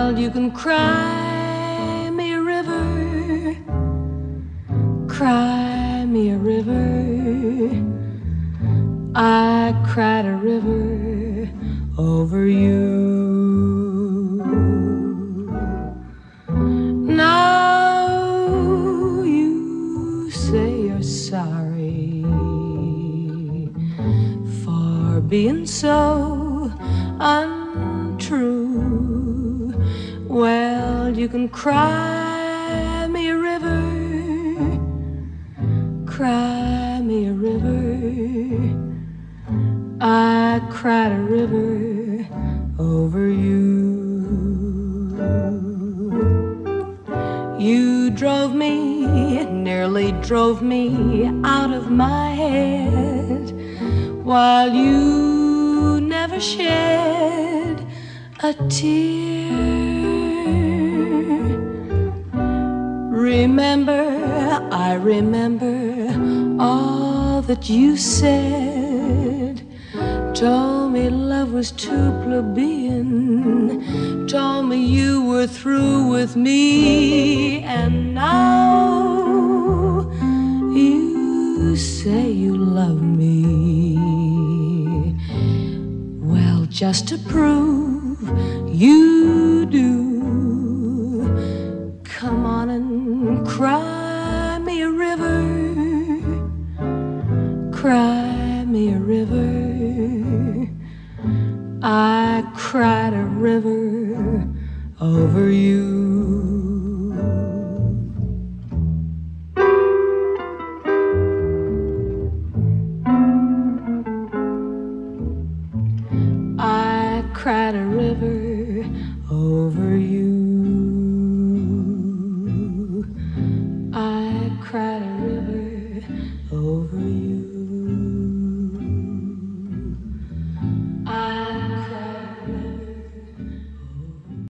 Well, you can cry me a river, cry me a river. I cried a river over you. Now you say you're sorry for being so untrue. Well, you can cry me a river, cry me a river. I cried a river over you. You drove me, nearly drove me out of my head, while you never shed a tear. Remember, I remember all that you said. Told me love was too plebeian, told me you were through with me. And now you say you love me. Well, just to prove you do, come on and cry me a river, cry me a river. I cried a river over you. I cried a river over you. I cried a river over you.